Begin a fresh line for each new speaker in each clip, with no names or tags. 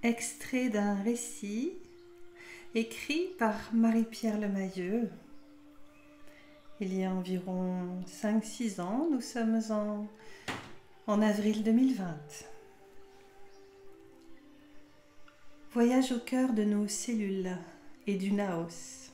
Extrait d'un récit écrit par Marie-Pierre Lemayeux. Il y a environ 5-6 ans, nous sommes en avril 2020. Voyage au cœur de nos cellules et du naos.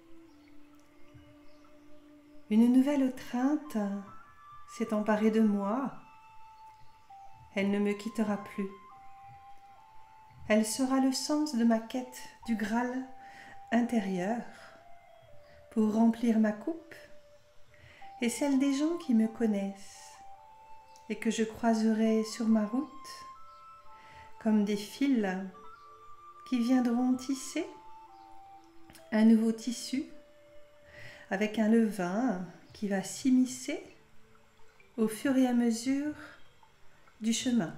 Une nouvelle étreinte s'est emparée de moi. Elle ne me quittera plus. Elle sera le sens de ma quête du Graal intérieur pour remplir ma coupe et celle des gens qui me connaissent et que je croiserai sur ma route comme des fils qui viendront tisser un nouveau tissu avec un levain qui va s'immiscer au fur et à mesure du chemin.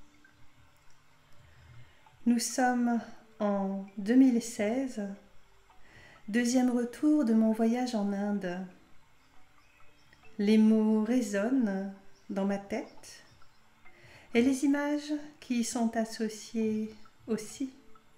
Nous sommes en 2016, deuxième retour de mon voyage en Inde. Les mots résonnent dans ma tête et les images qui y sont associées aussi.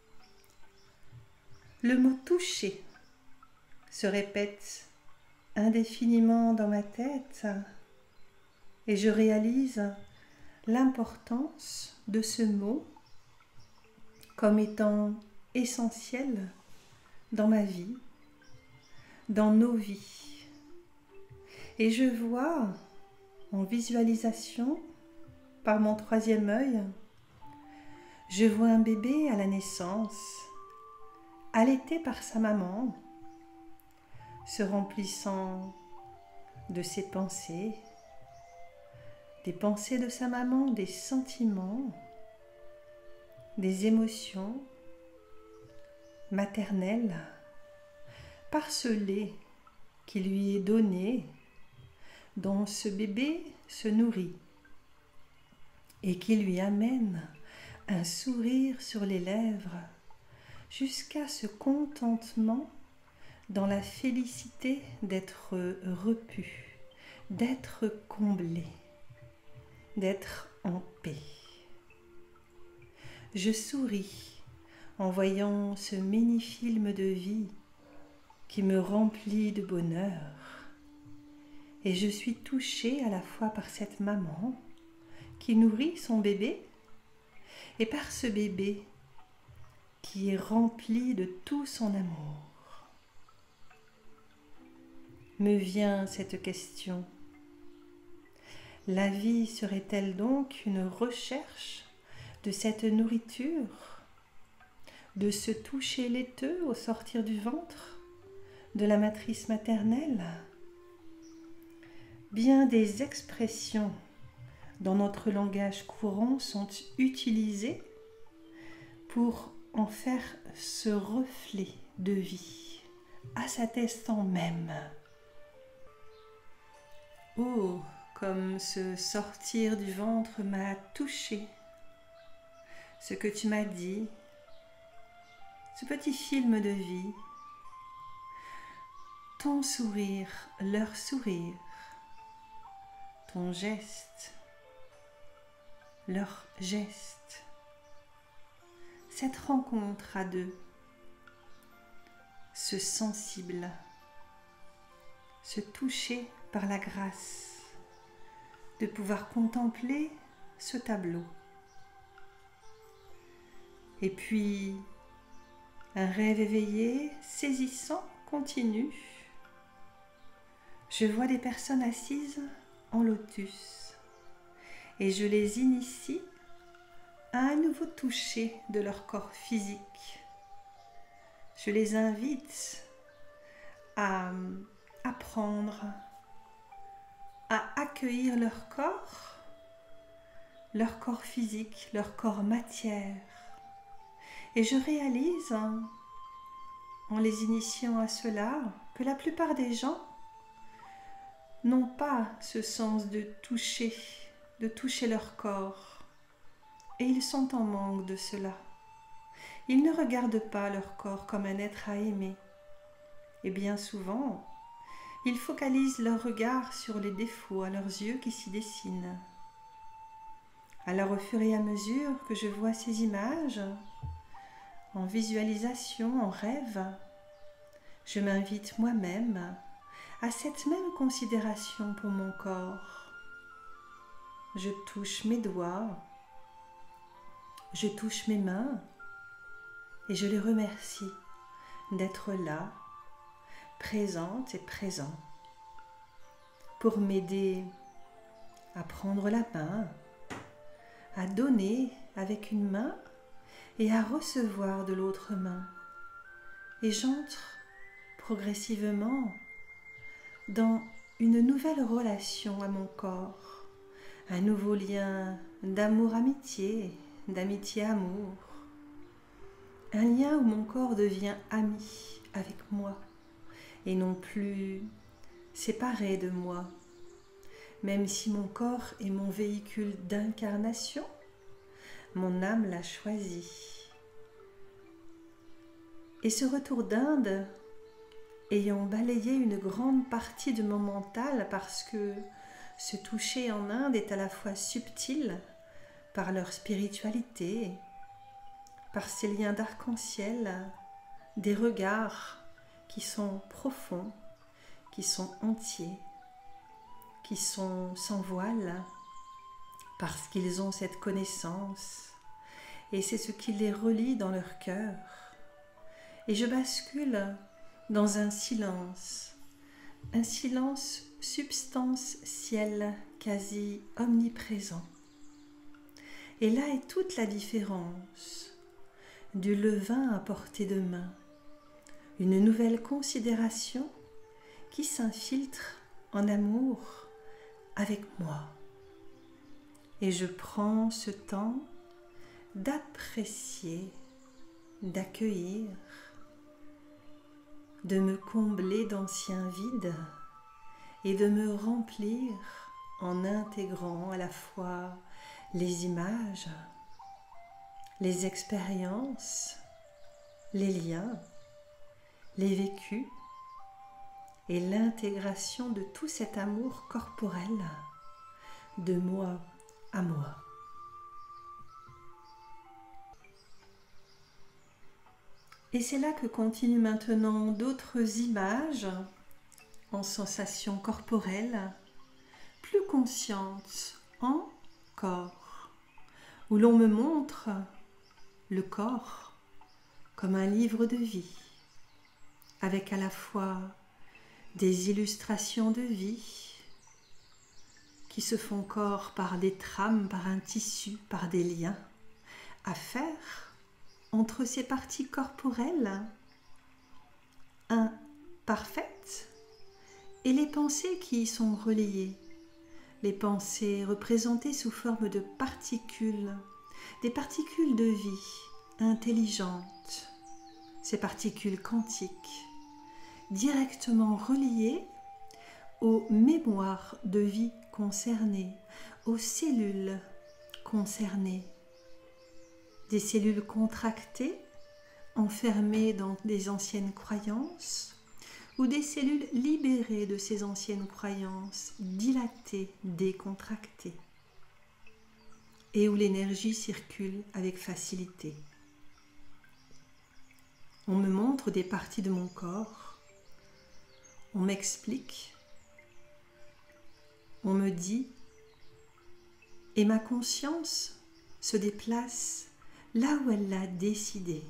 Le mot toucher se répète indéfiniment dans ma tête et je réalise l'importance de ce mot comme étant essentiel dans ma vie, dans nos vies. Et je vois en visualisation, par mon troisième œil, je vois un bébé à la naissance, allaité par sa maman, se remplissant de ses pensées, des pensées de sa maman, des sentiments, des émotions maternelles par ce lait qui lui est donné, dont ce bébé se nourrit et qui lui amène un sourire sur les lèvres jusqu'à ce contentement dans la félicité d'être repu, d'être comblé, d'être en paix. Je souris en voyant ce mini-film de vie qui me remplit de bonheur et je suis touchée à la fois par cette maman qui nourrit son bébé et par ce bébé qui est rempli de tout son amour. Me vient cette question. La vie serait-elle donc une recherche de cette nourriture, de ce toucher laiteux au sortir du ventre, de la matrice maternelle? Bien des expressions dans notre langage courant sont utilisées pour en faire ce reflet de vie à cet instant même. Oh, comme ce sortir du ventre m'a touchée. Ce que tu m'as dit, ce petit film de vie, ton sourire, leur sourire, ton geste, leur geste, cette rencontre à deux, ce sensible, ce toucher par la grâce de pouvoir contempler ce tableau. Et puis, un rêve éveillé, saisissant, continue. Je vois des personnes assises en lotus et je les initie à un nouveau toucher de leur corps physique. Je les invite à apprendre à accueillir leur corps physique, leur corps matière. Et je réalise, en les initiant à cela, que la plupart des gens n'ont pas ce sens de toucher leur corps. Et ils sont en manque de cela. Ils ne regardent pas leur corps comme un être à aimer. Et bien souvent, ils focalisent leur regard sur les défauts à leurs yeux qui s'y dessinent. Alors au fur et à mesure que je vois ces images, en visualisation, en rêve, je m'invite moi-même à cette même considération pour mon corps. Je touche mes doigts, je touche mes mains et je les remercie d'être là, présente et présent, pour m'aider à prendre la main, à donner avec une main et à recevoir de l'autre main. Et j'entre progressivement dans une nouvelle relation à mon corps, un nouveau lien d'amour-amitié, d'amitié-amour, un lien où mon corps devient ami avec moi et non plus séparé de moi. Même si mon corps est mon véhicule d'incarnation, mon âme l'a choisi. Et ce retour d'Inde, ayant balayé une grande partie de mon mental parce que ce toucher en Inde est à la fois subtil par leur spiritualité, par ces liens d'arc-en-ciel, des regards qui sont profonds, qui sont entiers, qui sont sans voile, parce qu'ils ont cette connaissance, et c'est ce qui les relie dans leur cœur. Et je bascule dans un silence substantiel, quasi omniprésent. Et là est toute la différence du levain à portée de main, une nouvelle considération qui s'infiltre en amour avec moi. Et je prends ce temps d'apprécier, d'accueillir, de me combler d'anciens vides et de me remplir en intégrant à la fois les images, les expériences, les liens, les vécus et l'intégration de tout cet amour corporel de moi à moi. Et c'est là que continuent maintenant d'autres images en sensations corporelles, plus conscientes encore, où l'on me montre le corps comme un livre de vie, avec à la fois des illustrations de vie qui se font corps par des trames, par un tissu, par des liens à faire entre ces parties corporelles imparfaites et les pensées qui y sont reliées, les pensées représentées sous forme de particules, des particules de vie intelligentes, ces particules quantiques, directement reliées aux mémoires de vie concernées, aux cellules concernées, des cellules contractées, enfermées dans des anciennes croyances, ou des cellules libérées de ces anciennes croyances, dilatées, décontractées, et où l'énergie circule avec facilité. On me montre des parties de mon corps, on m'explique, on me dit, et ma conscience se déplace là où elle l'a décidé.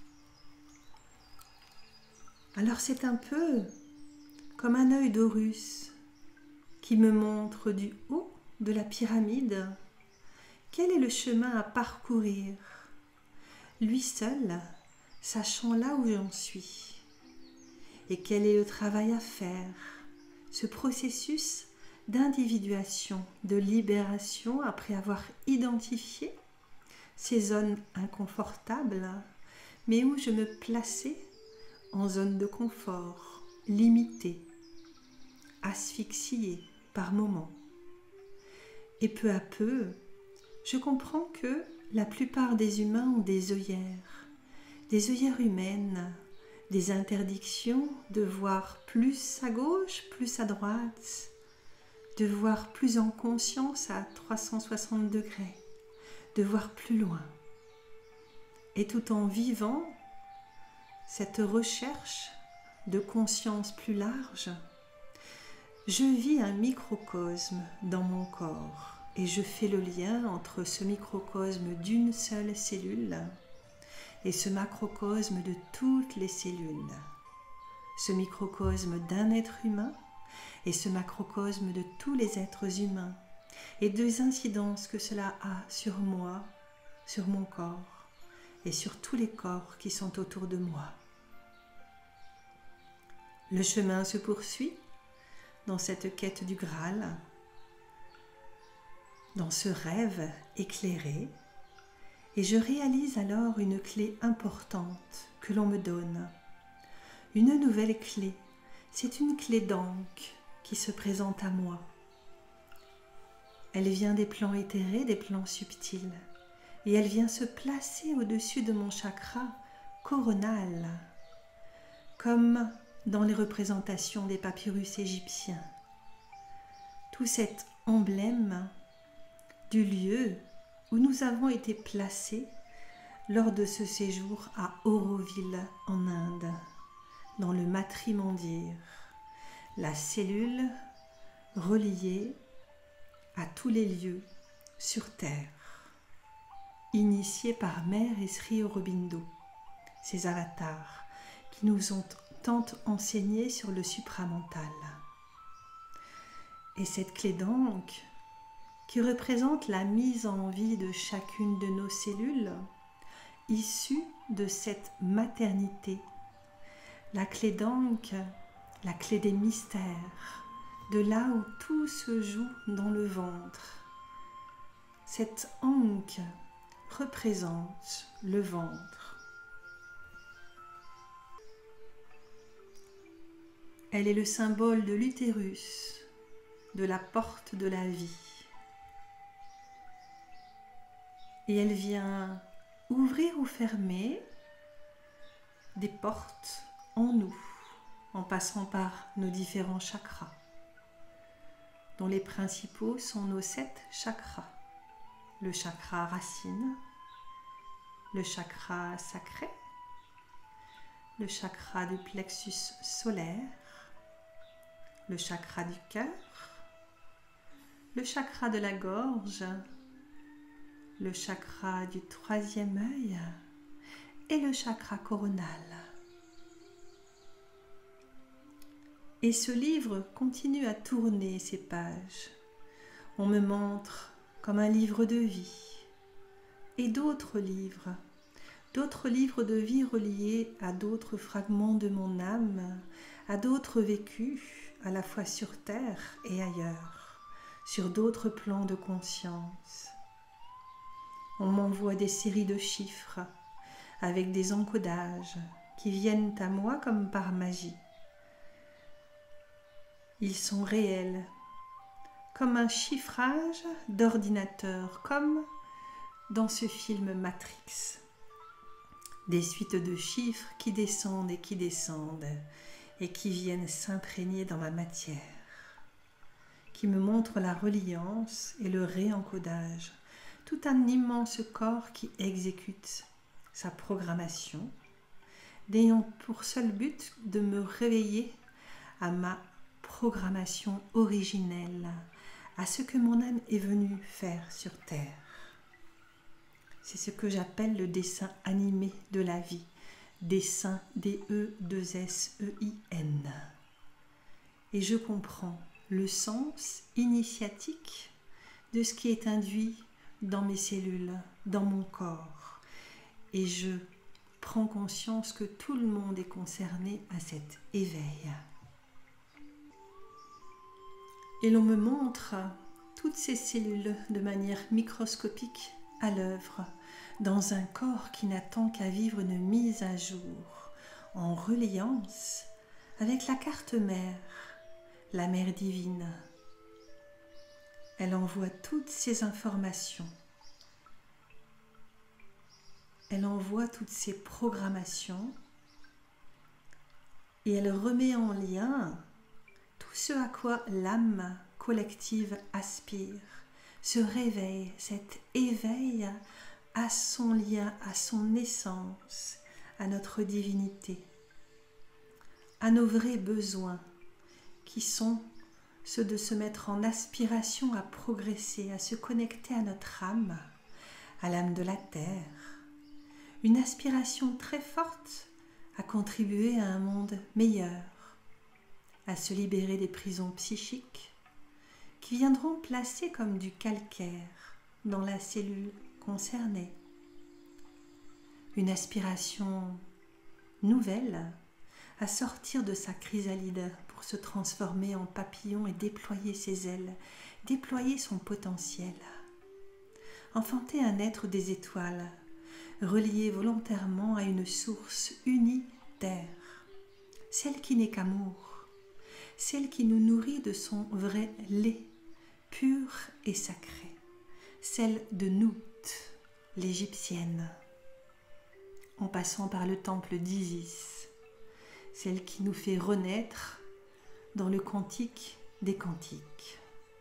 Alors c'est un peu comme un œil d'Horus qui me montre du haut de la pyramide quel est le chemin à parcourir, lui seul sachant là où j'en suis, et quel est le travail à faire, ce processus d'individuation, de libération après avoir identifié ces zones inconfortables, mais où je me plaçais en zone de confort, limitée, asphyxiée par moments. Et peu à peu, je comprends que la plupart des humains ont des œillères humaines, des interdictions de voir plus à gauche, plus à droite, de voir plus en conscience à 360 degrés. de voir plus loin. Et tout en vivant cette recherche de conscience plus large, je vis un microcosme dans mon corps et je fais le lien entre ce microcosme d'une seule cellule et ce macrocosme de toutes les cellules, ce microcosme d'un être humain et ce macrocosme de tous les êtres humains et des incidences que cela a sur moi, sur mon corps et sur tous les corps qui sont autour de moi. Le chemin se poursuit dans cette quête du Graal, dans ce rêve éclairé, et je réalise alors une clé importante que l'on me donne. Une nouvelle clé, c'est une clé d'Ankh qui se présente à moi. Elle vient des plans éthérés, des plans subtils, et elle vient se placer au-dessus de mon chakra coronal, comme dans les représentations des papyrus égyptiens. Tout cet emblème du lieu où nous avons été placés lors de ce séjour à Auroville en Inde, dans le Matrimandir, la cellule reliée à tous les lieux sur Terre, initiée par Mère et Sri Aurobindo, ces avatars qui nous ont tant enseigné sur le supramental. Et cette clé d'Ankh, qui représente la mise en vie de chacune de nos cellules, issue de cette maternité, la clé d'Ankh, la clé des mystères, de là où tout se joue dans le ventre. Cette Ankh représente le ventre. Elle est le symbole de l'utérus, de la porte de la vie. Et elle vient ouvrir ou fermer des portes en nous, en passant par nos différents chakras, dont les principaux sont nos 7 chakras. Le chakra racine, le chakra sacré, le chakra du plexus solaire, le chakra du cœur, le chakra de la gorge, le chakra du 3e œil et le chakra coronal. Et ce livre continue à tourner ses pages. On me montre comme un livre de vie et d'autres livres de vie reliés à d'autres fragments de mon âme, à d'autres vécus, à la fois sur Terre et ailleurs, sur d'autres plans de conscience. On m'envoie des séries de chiffres avec des encodages qui viennent à moi comme par magie. Ils sont réels, comme un chiffrage d'ordinateur, comme dans ce film Matrix. Des suites de chiffres qui descendent et qui viennent s'imprégner dans ma matière, qui me montrent la reliance et le réencodage, tout un immense corps qui exécute sa programmation, n'ayant pour seul but de me réveiller à ma programmation originelle, à ce que mon âme est venue faire sur Terre. C'est ce que j'appelle le dessin animé de la vie, dessin D-E-2-S-E-I-N. Et je comprends le sens initiatique de ce qui est induit dans mes cellules, dans mon corps. Et je prends conscience que tout le monde est concerné à cet éveil. Et l'on me montre toutes ces cellules de manière microscopique à l'œuvre, dans un corps qui n'attend qu'à vivre une mise à jour, en reliance avec la carte mère, la mère divine. Elle envoie toutes ces informations. Elle envoie toutes ces programmations et elle remet en lien tout ce à quoi l'âme collective aspire ce réveil, cet éveil à son lien, à son essence, à notre divinité, à nos vrais besoins qui sont ceux de se mettre en aspiration à progresser, à se connecter à notre âme, à l'âme de la terre. Une aspiration très forte à contribuer à un monde meilleur, à se libérer des prisons psychiques qui viendront placer comme du calcaire dans la cellule concernée. Une aspiration nouvelle à sortir de sa chrysalide pour se transformer en papillon et déployer ses ailes, déployer son potentiel. Enfanter un être des étoiles, relié volontairement à une source unitaire, celle qui n'est qu'amour, celle qui nous nourrit de son vrai lait, pur et sacré, celle de Nout, l'égyptienne, en passant par le temple d'Isis, celle qui nous fait renaître dans le cantique des cantiques.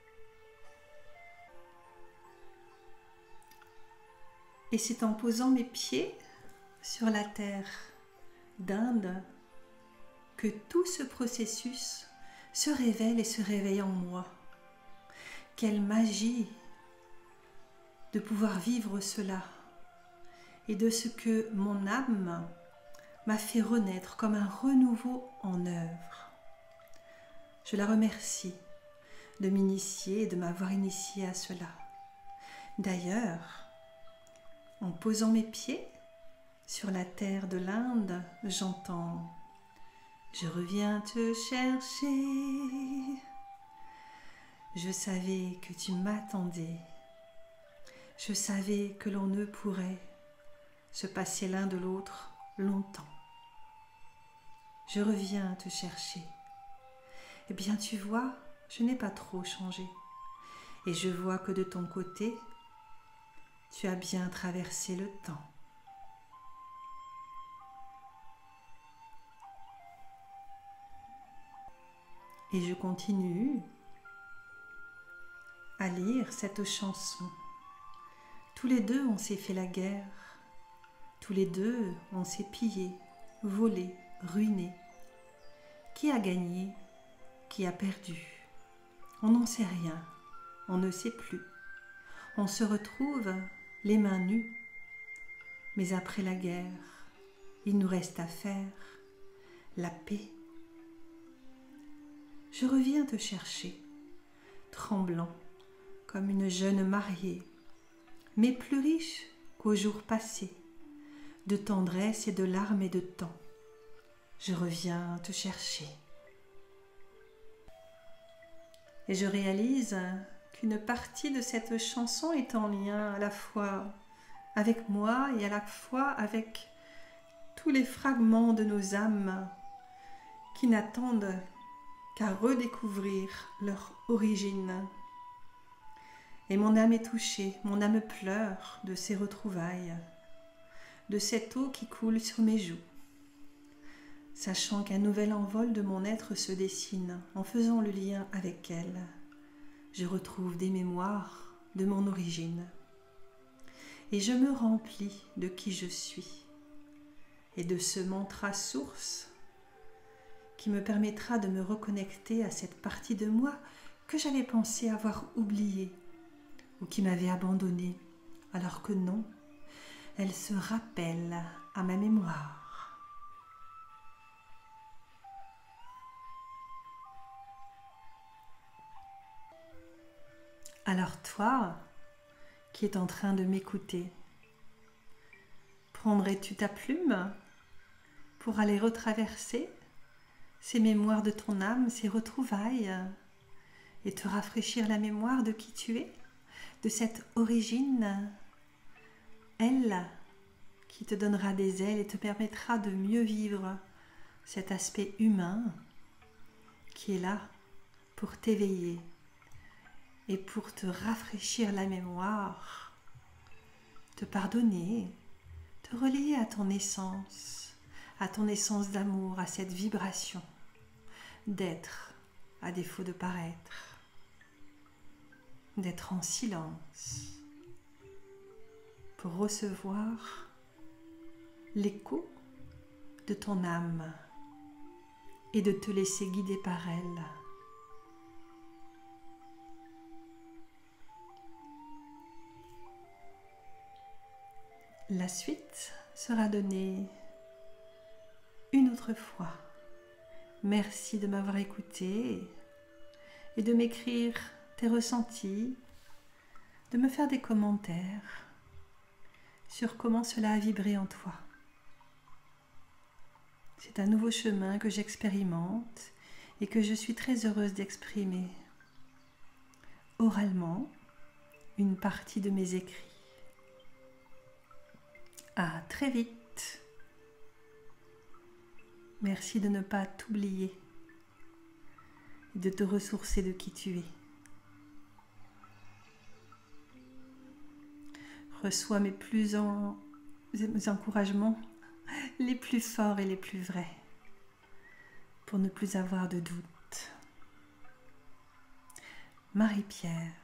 Et c'est en posant mes pieds sur la terre d'Inde que tout ce processus se révèle et se réveille en moi. Quelle magie de pouvoir vivre cela et de ce que mon âme m'a fait renaître comme un renouveau en œuvre. Je la remercie de m'initier et de m'avoir initié à cela. D'ailleurs, en posant mes pieds sur la terre de l'Inde, j'entends « Je reviens te chercher ». Je savais que tu m'attendais. Je savais que l'on ne pourrait se passer l'un de l'autre longtemps. Je reviens te chercher. Eh bien, tu vois, je n'ai pas trop changé. Et je vois que de ton côté, tu as bien traversé le temps. Et je continue à lire cette chanson. Tous les deux, on s'est fait la guerre. Tous les deux, on s'est pillé, volé, ruiné. Qui a gagné? Qui a perdu? On n'en sait rien. On ne sait plus. On se retrouve les mains nues. Mais après la guerre, il nous reste à faire la paix. Je reviens te chercher, tremblant comme une jeune mariée, mais plus riche qu'aux jours passés, de tendresse et de larmes et de temps. Je reviens te chercher. Et je réalise qu'une partie de cette chanson est en lien à la fois avec moi et à la fois avec tous les fragments de nos âmes qui n'attendent qu'à redécouvrir leur origine. Et mon âme est touchée, mon âme pleure de ces retrouvailles, de cette eau qui coule sur mes joues, sachant qu'un nouvel envol de mon être se dessine en faisant le lien avec elle. Je retrouve des mémoires de mon origine et je me remplis de qui je suis et de ce mantra source qui me permettra de me reconnecter à cette partie de moi que j'avais pensé avoir oubliée ou qui m'avait abandonnée, alors que non, elle se rappelle à ma mémoire. Alors toi, qui es en train de m'écouter, prendrais-tu ta plume pour aller retraverser ces mémoires de ton âme, ces retrouvailles, et te rafraîchir la mémoire de qui tu es, de cette origine, elle qui te donnera des ailes et te permettra de mieux vivre cet aspect humain qui est là pour t'éveiller et pour te rafraîchir la mémoire, te pardonner, te relier à ton essence d'amour, à cette vibration d'être à défaut de paraître. d'être en silence pour recevoir l'écho de ton âme et de te laisser guider par elle. La suite sera donnée une autre fois. Merci de m'avoir écouté et de m'écrire tes ressentis, de me faire des commentaires sur comment cela a vibré en toi. C'est un nouveau chemin que j'expérimente et que je suis très heureuse d'exprimer oralement une partie de mes écrits. À très vite. Merci de ne pas t'oublier et de te ressourcer de qui tu es. Reçois mes encouragements les plus forts et les plus vrais pour ne plus avoir de doute. Marie-Pierre.